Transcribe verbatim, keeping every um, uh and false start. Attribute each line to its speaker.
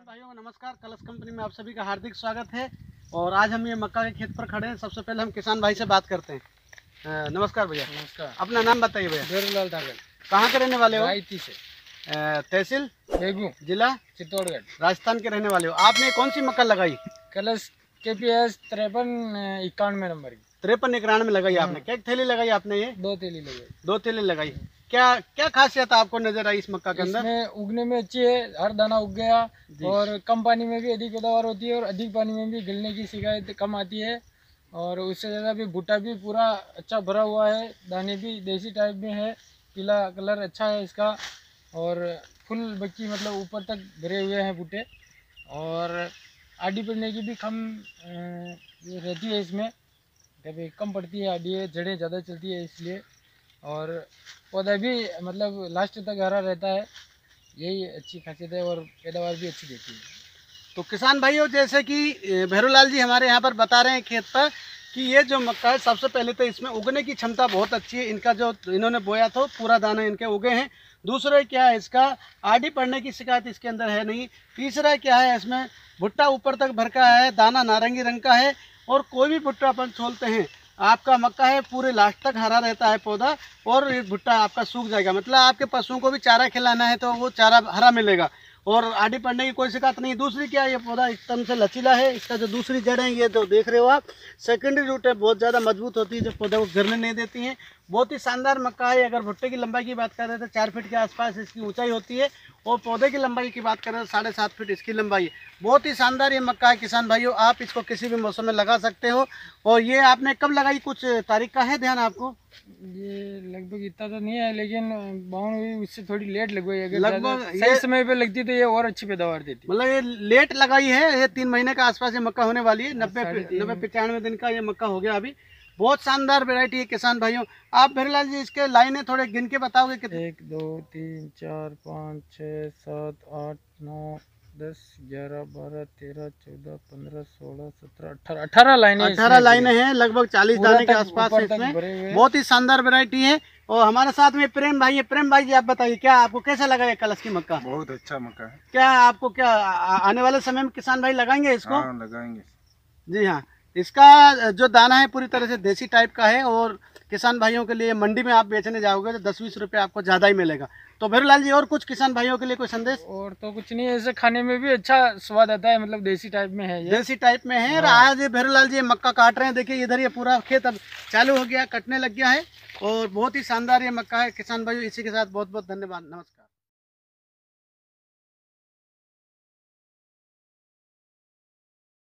Speaker 1: किसान भाइयों को नमस्कार। कलश कंपनी में आप सभी का हार्दिक स्वागत है। और आज हम ये मक्का के खेत पर खड़े हैं। सबसे पहले हम किसान भाई से बात करते हैं। अ, नमस्कार भैया।
Speaker 2: नमस्कार।
Speaker 1: अपना नाम बताइए भैया।
Speaker 2: भेरूलाल ठाकुर।
Speaker 1: कहाँ के रहने वाले हो?
Speaker 2: रायती से।
Speaker 1: अ, तहसील
Speaker 2: बेगू,
Speaker 1: जिला
Speaker 2: चित्तौड़गढ़,
Speaker 1: राजस्थान के रहने वाले हो। आपने कौन सी मक्का लगाई?
Speaker 2: कलश के पी एस तिरपन इक्यानवे नंबर की।
Speaker 1: तिरपन इक्यानवे में लगाई आपने। क्या थैली लगाई आपने? ये
Speaker 2: दो तेली लगाई।
Speaker 1: दो थैली लगाई। क्या क्या खासियत आपको नजर आई इस मक्का के अंदर?
Speaker 2: इसमें उगने में अच्छी है, हर दाना उग गया और कम पानी में भी अधिक पैदावार होती है और अधिक पानी में भी गिलने की शिकायत कम आती है। और उससे ज़्यादा भी भुट्टा भी पूरा अच्छा भरा हुआ है, दाने भी देसी टाइप में है, पीला कलर अच्छा है इसका और फुल बच्ची मतलब ऊपर तक भरे हुए हैं भुट्टे। और आड़ी पड़ने की भी कम रहती है इसमें, कभी कम पड़ती है आड़ी है, जड़ें ज़्यादा चलती है इसलिए। और पौधा भी मतलब लास्ट तक हरा रहता है, यही अच्छी खासियत है और पैदावार भी अच्छी देती है।
Speaker 1: तो किसान भाइयों, जैसे कि भैरूलाल जी हमारे यहाँ पर बता रहे हैं खेत पर कि ये जो मक्का है, सबसे पहले तो इसमें उगने की क्षमता बहुत अच्छी है। इनका जो इन्होंने बोया था पूरा दाना इनके उगे हैं। दूसरा क्या है, इसका आड़ी पड़ने की शिकायत इसके अंदर है नहीं। तीसरा क्या है, इसमें भुट्टा ऊपर तक भर का है, दाना नारंगी रंग का है। और कोई भी भुट्टा अपन छोलते हैं, आपका मक्का है पूरे लास्ट तक हरा रहता है पौधा। और ये भुट्टा आपका सूख जाएगा, मतलब आपके पशुओं को भी चारा खिलाना है तो वो चारा हरा मिलेगा और आड़ी पड़ने की कोई शिकायत नहीं। दूसरी क्या है, ये पौधा एकदम से लचीला है। इसका जो दूसरी जड़ है, ये जो देख रहे हो आप, सेकेंडरी रूट है, बहुत ज़्यादा मजबूत होती है, जो पौधे को गिरने नहीं देती हैं। बहुत ही शानदार मक्का है। अगर भुट्टे की लंबाई की बात करें तो चार फीट के आसपास इसकी ऊंचाई होती है और पौधे की लंबाई की बात करें तो साढ़े सात फीट इसकी लंबाई है। बहुत ही शानदार ये मक्का है किसान भाइयों। आप इसको किसी भी मौसम में लगा सकते हो। और ये आपने कब लगाई, कुछ तारीख का है ध्यान आपको?
Speaker 2: ये लगभग इतना तो नहीं है, लेकिन बाउंड हुई उससे थोड़ी लेट लगवाई। अगर
Speaker 1: लगभग
Speaker 2: सही समय पे लगती तो ये और अच्छी पैदावार देती।
Speaker 1: मतलब ये लेट लगाई है। ये तीन महीने का आसपास ये मक्का होने वाली है। नब्बे नब्बे पचानवे दिन का ये मक्का हो गया अभी। बहुत शानदार वैरायटी है किसान भाइयों। आप भैरूलाल जी इसके लाइनें थोड़े गिन के बताओगे कितने?
Speaker 2: एक दो तीन चार पाँच छः सात आठ नौ दस ग्यारह बारह तेरह चौदह पंद्रह सोलह सत्रह अठारह अठारह लाइनें
Speaker 1: अठारह लाइनें हैं, लगभग चालीस दाने के आसपास है इसमें। बहुत ही शानदार वैरायटी है। और हमारे साथ में प्रेम भाई है। प्रेम भाई जी, आप बताइए क्या आपको कैसा लगा ये कलश की मक्का?
Speaker 3: बहुत अच्छा मक्का है।
Speaker 1: क्या आपको क्या आ, आने वाले समय में किसान भाई लगाएंगे इसको?
Speaker 3: हाँ, लगाएंगे।
Speaker 1: जी हाँ। इसका जो दाना है पूरी तरह से देसी टाइप का है और किसान भाइयों के लिए मंडी में आप बेचने जाओगे तो दस बीस रुपये आपको ज़्यादा ही मिलेगा। तो भैरूलाल जी, और कुछ किसान भाइयों के लिए कोई संदेश?
Speaker 2: और तो कुछ नहीं है, ऐसे खाने में भी अच्छा स्वाद आता है, मतलब देसी टाइप में है ये।
Speaker 1: देसी टाइप में है। आज भैरूलाल जी मक्का काट रहे हैं। देखिए इधर ये पूरा खेत अब चालू हो गया, कटने लग गया है। और बहुत ही शानदार ये मक्का है किसान भाइयों। इसी के साथ बहुत बहुत धन्यवाद, नमस्कार।